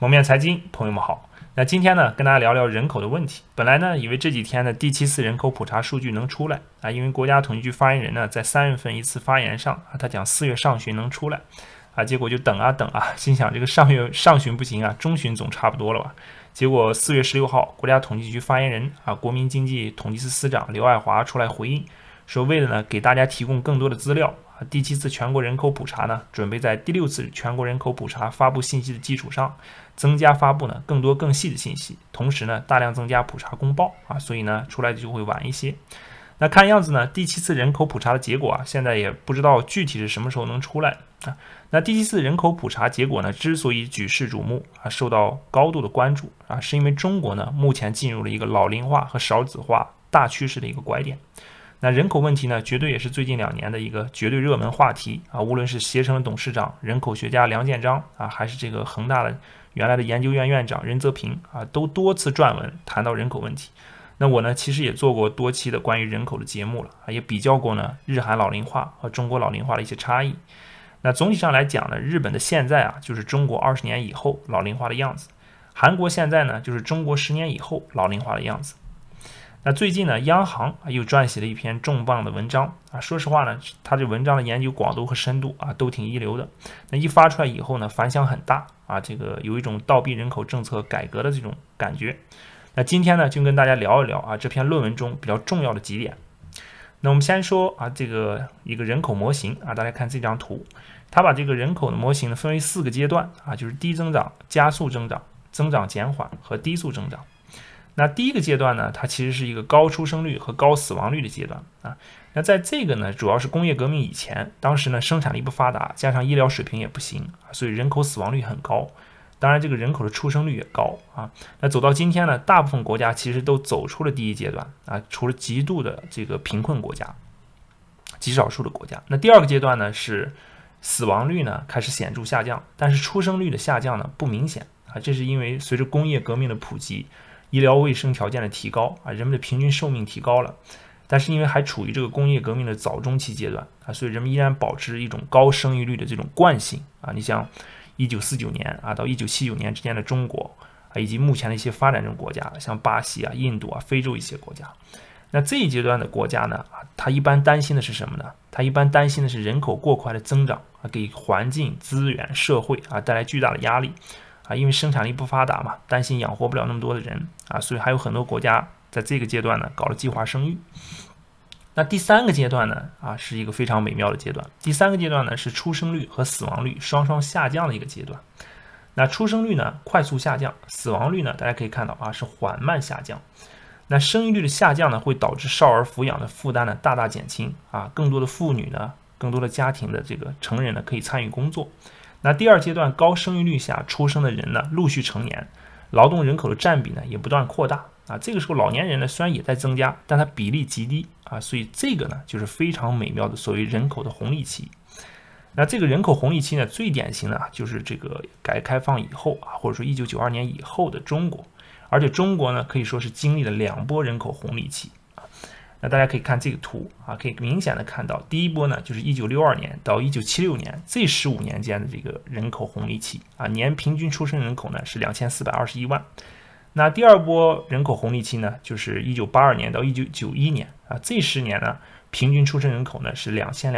蒙面财经，朋友们好。那今天呢，跟大家聊聊人口的问题。本来呢，以为这几天的第7次人口普查数据能出来啊，因为国家统计局发言人呢，在3月份一次发言上啊，他讲4月上旬能出来啊，结果就等啊等啊，心想这个上旬不行啊，中旬总差不多了吧？结果4月16号，国家统计局发言人啊，国民经济统计司司长刘爱华出来回应，说为了呢给大家提供更多的资料。第7次全国人口普查呢，准备在第6次全国人口普查发布信息的基础上，增加发布呢更多更细的信息，同时呢大量增加普查公报啊，所以呢出来的就会晚一些。那看样子呢，第7次人口普查的结果啊，现在也不知道具体是什么时候能出来啊。那第7次人口普查结果呢，之所以举世瞩目啊，受到高度的关注啊，是因为中国呢目前进入了一个老龄化和少子化大趋势的一个拐点。那人口问题呢，绝对也是最近2年的一个绝对热门话题啊！无论是携程的董事长、人口学家梁建章啊，还是这个恒大的原来的研究院院长任泽平啊，都多次撰文谈到人口问题。那我呢，其实也做过多期的关于人口的节目了啊，也比较过呢日韩老龄化和中国老龄化的一些差异。那总体上来讲呢，日本的现在啊，就是中国20年以后老龄化的样子；韩国现在呢，就是中国10年以后老龄化的样子。那最近呢，央行又撰写了一篇重磅的文章啊。说实话呢，他这文章的研究广度和深度啊，都挺一流的。那一发出来以后呢，反响很大啊，这个有一种倒逼人口政策改革的这种感觉。那今天呢，就跟大家聊一聊啊，这篇论文中比较重要的几点。那我们先说啊，这个一个人口模型啊，大家看这张图，他把这个人口的模型呢分为4个阶段啊，就是低增长、加速增长、增长减缓和低速增长。那第一个阶段呢，它其实是一个高出生率和高死亡率的阶段啊。那在这个呢，主要是工业革命以前，当时呢生产力不发达，加上医疗水平也不行，所以人口死亡率很高。当然，这个人口的出生率也高啊。那走到今天呢，大部分国家其实都走出了第一阶段啊，除了极度的这个贫困国家，极少数的国家。那第2个阶段呢，是死亡率呢开始显著下降，但是出生率的下降呢不明显啊，这是因为随着工业革命的普及，医疗卫生条件的提高啊，人们的平均寿命提高了，但是因为还处于这个工业革命的早中期阶段啊，所以人们依然保持一种高生育率的这种惯性啊。你像1949年啊到1979年之间的中国啊，以及目前的一些发展中国家，像巴西啊、印度啊、非洲一些国家，那这一阶段的国家呢啊，它一般担心的是什么呢？它一般担心的是人口过快的增长啊，给环境、资源、社会啊带来巨大的压力。啊，因为生产力不发达嘛，担心养活不了那么多的人啊，所以还有很多国家在这个阶段呢搞了计划生育。那第3个阶段呢啊，是一个非常美妙的阶段。第3个阶段呢是出生率和死亡率双双下降的一个阶段。那出生率呢快速下降，死亡率呢大家可以看到啊是缓慢下降。那生育率的下降呢会导致少儿抚养的负担呢大大减轻啊，更多的妇女呢，更多的家庭的这个成人呢可以参与工作。那第2阶段高生育率下出生的人呢陆续成年，劳动人口的占比呢也不断扩大啊。这个时候老年人呢虽然也在增加，但它比例极低啊，所以这个呢就是非常美妙的所谓人口的红利期。那这个人口红利期呢最典型的就是这个改革开放以后啊，或者说1992年以后的中国，而且中国呢可以说是经历了2波人口红利期。那大家可以看这个图啊，可以明显的看到，第一波呢就是1962年到1976年这15年间的这个人口红利期啊，年平均出生人口呢是2421万。那第2波人口红利期呢，就是1982年到1991年啊，这10年呢平均出生人口呢是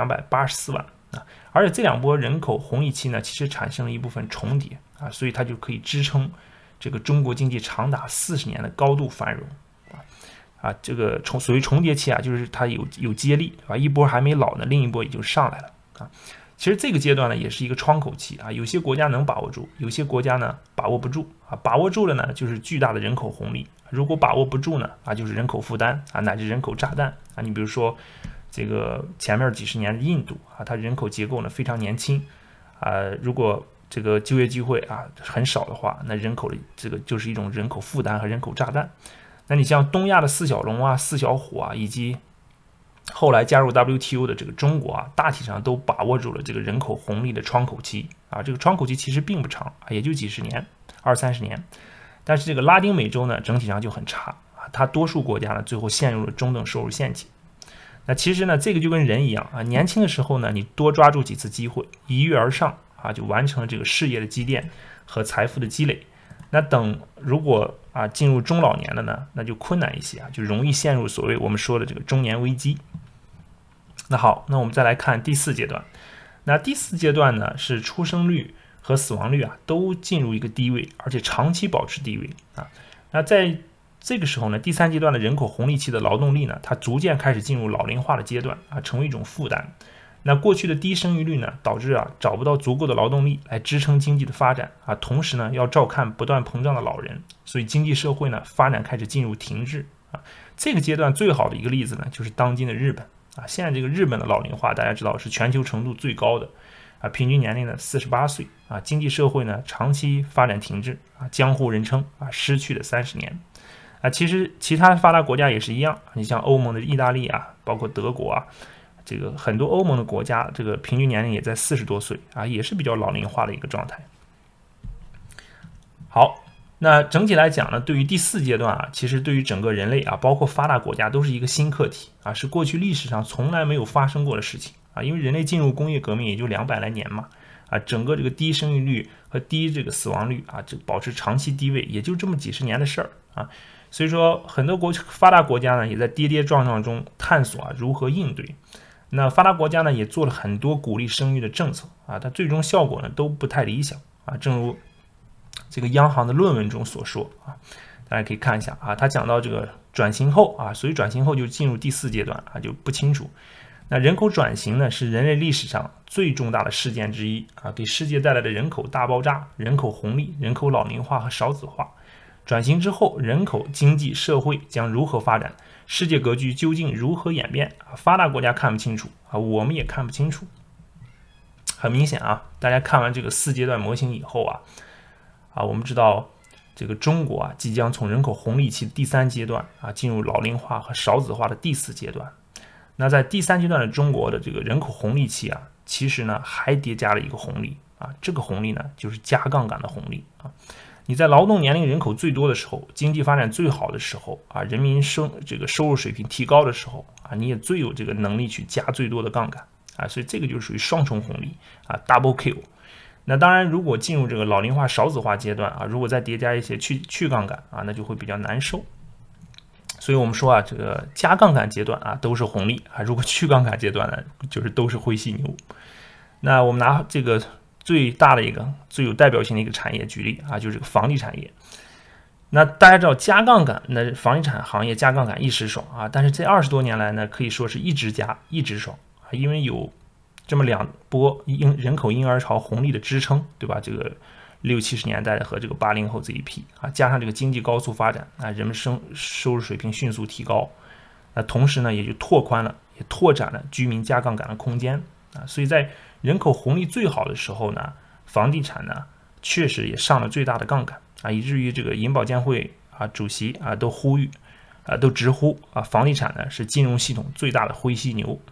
2284万啊，而且这2波人口红利期呢，其实产生了一部分重叠啊，所以它就可以支撑这个中国经济长达40年的高度繁荣。啊，这个所谓重叠期啊，就是它有接力，对吧？一波还没老呢，另一波也就上来了啊。其实这个阶段呢，也是一个窗口期啊，有些国家能把握住，有些国家呢把握不住啊。把握住了呢，就是巨大的人口红利；如果把握不住呢，啊，就是人口负担啊，乃至人口炸弹啊。你比如说这个前面几十年的印度啊，它人口结构呢非常年轻啊，如果这个就业机会啊很少的话，那人口的这个就是一种人口负担和人口炸弹。那你像东亚的4小龙啊、4小虎啊，以及后来加入 WTO 的这个中国啊，大体上都把握住了这个人口红利的窗口期啊。这个窗口期其实并不长啊，也就几十年，20-30年。但是这个拉丁美洲呢，整体上就很差啊，它多数国家呢最后陷入了中等收入陷阱。那其实呢，这个就跟人一样啊，年轻的时候呢，你多抓住几次机会，一跃而上啊，就完成了这个事业的积淀和财富的积累。 那等如果进入中老年了呢，那就困难一些就容易陷入所谓我们说的这个中年危机。那好，那我们再来看第4阶段。那第4阶段呢，是出生率和死亡率都进入一个低位，而且长期保持低位那在这个时候呢，第3阶段的人口红利期的劳动力呢，它逐渐开始进入老龄化的阶段成为一种负担。那过去的低生育率呢，导致找不到足够的劳动力来支撑经济的发展同时呢，要照看不断膨胀的老人，所以经济社会呢发展开始进入停滞这个阶段最好的一个例子呢，就是当今的日本现在这个日本的老龄化，大家知道是全球程度最高的平均年龄呢48岁经济社会呢长期发展停滞江湖人称失去的30年其实其他发达国家也是一样，你像欧盟的意大利包括德国这个很多欧盟的国家，这个平均年龄也在40多岁也是比较老龄化的一个状态。好，那整体来讲呢，对于第4阶段其实对于整个人类包括发达国家都是一个新课题是过去历史上从来没有发生过的事情因为人类进入工业革命也就200来年嘛整个这个低生育率和低这个死亡率这保持长期低位，也就这么几十年的事儿所以说很多发达国家呢也在跌跌撞撞中探索如何应对。那发达国家呢也做了很多鼓励生育的政策但最终效果呢都不太理想正如这个央行的论文中所说大家可以看一下他讲到这个转型后所以转型后就进入第4阶段就不清楚。那人口转型呢是人类历史上最重大的事件之一给世界带来的人口大爆炸、人口红利、人口老龄化和少子化。转型之后，人口、经济、社会将如何发展？世界格局究竟如何演变？发达国家看不清楚我们也看不清楚。很明显大家看完这个4阶段模型以后我们知道这个中国即将从人口红利期的第3阶段进入老龄化和少子化的第4阶段。那在第3阶段的中国的这个人口红利期其实呢还叠加了一个红利这个红利呢就是加杠杆的红利你在劳动年龄人口最多的时候，经济发展最好的时候人民这个收入水平提高的时候你也最有这个能力去加最多的杠杆所以这个就属于双重红利double kill。那当然，如果进入这个老龄化少子化阶段如果再叠加一些去杠杆那就会比较难受。所以我们说这个加杠杆阶段都是红利如果去杠杆阶段呢，就是都是灰犀牛。那我们拿这个最大的一个最有代表性的一个产业举例就是这个房地产业。那大家知道加杠杆，那房地产行业加杠杆一时爽但是这20多年来呢，可以说是一直加一直爽因为有这么2波人口婴儿潮红利的支撑，对吧？这个60、70年代和这个80后这一批加上这个经济高速发展人们收入水平迅速提高同时呢也就拓宽了也拓展了居民加杠杆的空间所以在人口红利最好的时候呢，房地产呢确实也上了最大的杠杆以至于这个银保监会主席都呼吁都直呼房地产呢是金融系统最大的灰犀牛。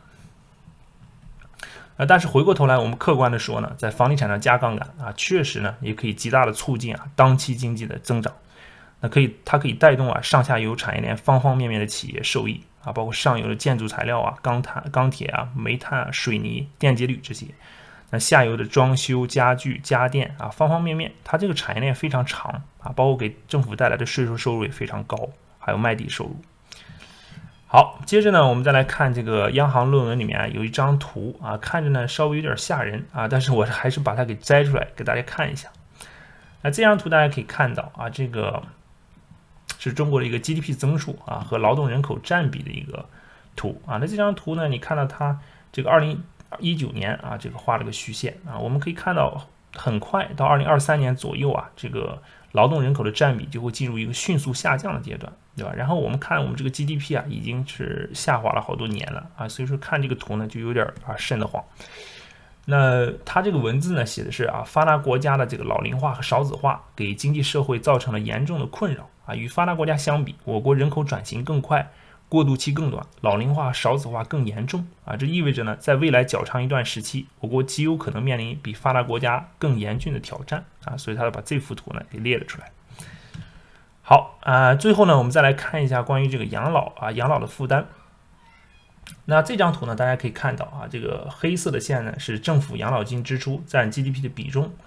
但是回过头来，我们客观的说呢，在房地产上加杠杆确实呢也可以极大的促进当期经济的增长。那它可以带动上下游产业链方方面面的企业受益包括上游的建筑材料钢铁煤炭水泥、电解铝这些。那下游的装修、家具、家电方方面面，它这个产业链非常长包括给政府带来的税收入也非常高，还有卖地收入。好，接着呢，我们再来看这个央行论文里面有一张图看着呢稍微有点吓人但是我还是把它给摘出来给大家看一下。那这张图大家可以看到这个是中国的一个 GDP 增速和劳动人口占比的一个图那这张图呢，你看到它这个2019年这个画了个虚线我们可以看到很快到2023年左右这个劳动人口的占比就会进入一个迅速下降的阶段，对吧？然后我们看我们这个 GDP 已经是下滑了好多年了所以说看这个图呢就有点瘆得慌。那它这个文字呢写的是发达国家的这个老龄化和少子化给经济社会造成了严重的困扰与发达国家相比，我国人口转型更快，过渡期更短，老龄化少子化更严重这意味着呢，在未来较长一段时期，我国极有可能面临比发达国家更严峻的挑战所以他把这幅图呢给列了出来。好最后呢，我们再来看一下关于这个养老的负担。那这张图呢，大家可以看到这个黑色的线呢是政府养老金支出占 GDP 的比重，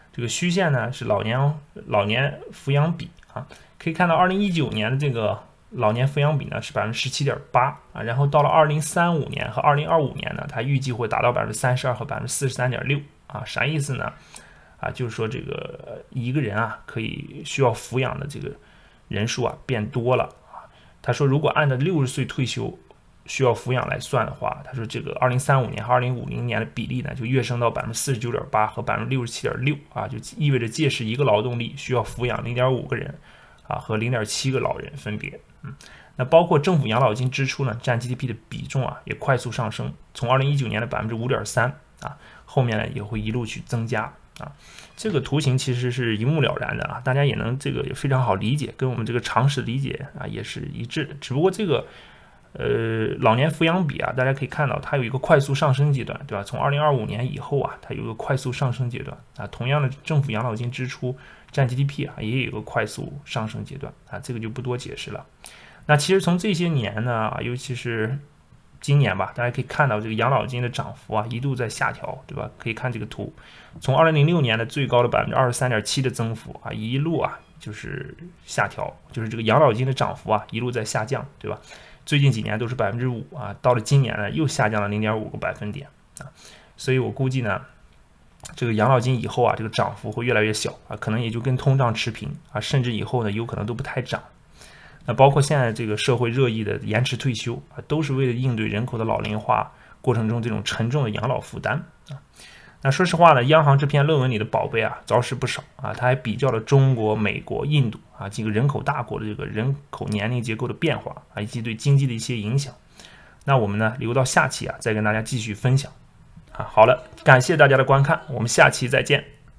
这个虚线呢是老年抚养比啊，可以看到2019年的这个老年抚养比呢是17.8%啊，然后到了2035年和2025年呢，它预计会达到32%和43.6%啊，啥意思呢？啊，就是说这个一个人啊需要抚养的这个人数啊变多了啊。他说，如果按照60岁退休需要抚养来算的话，他说这个2035年和2050年的比例呢就跃升到49.8%和67.6%啊，就意味着届时一个劳动力需要抚养0.5个人啊和0.7个老人分别。那包括政府养老金支出呢占 GDP 的比重啊也快速上升，从2019年的5.3%啊，后面呢也会一路去增加啊。这个图形其实是一目了然的啊，大家也能这个也非常好理解，跟我们这个常识理解啊也是一致的。只不过这个老年抚养比啊，大家可以看到它有一个快速上升阶段，对吧？从2025年以后啊，它有一个快速上升阶段啊。同样的，政府养老金支出占 GDP 啊，也有一个快速上升阶段啊，这个就不多解释了。那其实从这些年呢，尤其是今年吧，大家可以看到这个养老金的涨幅啊，一度在下调，对吧？可以看这个图，从2006年的最高的23.7%的增幅啊，一路啊就是下调，就是这个养老金的涨幅啊一路在下降，对吧？最近几年都是5%啊，到了今年呢又下降了0.5个百分点啊，所以我估计呢，这个养老金以后啊这个涨幅会越来越小啊，可能也就跟通胀持平啊，甚至以后呢有可能都不太涨。那包括现在这个社会热议的延迟退休啊，都是为了应对人口的老龄化过程中这种沉重的养老负担啊。那说实话呢，央行这篇论文里的宝贝啊，着实不少啊，它还比较了中国、美国、印度啊几个人口大国的这个人口年龄结构的变化啊，以及对经济的一些影响。那我们呢留到下期啊，再跟大家继续分享啊。好了，感谢大家的观看，我们下期再见。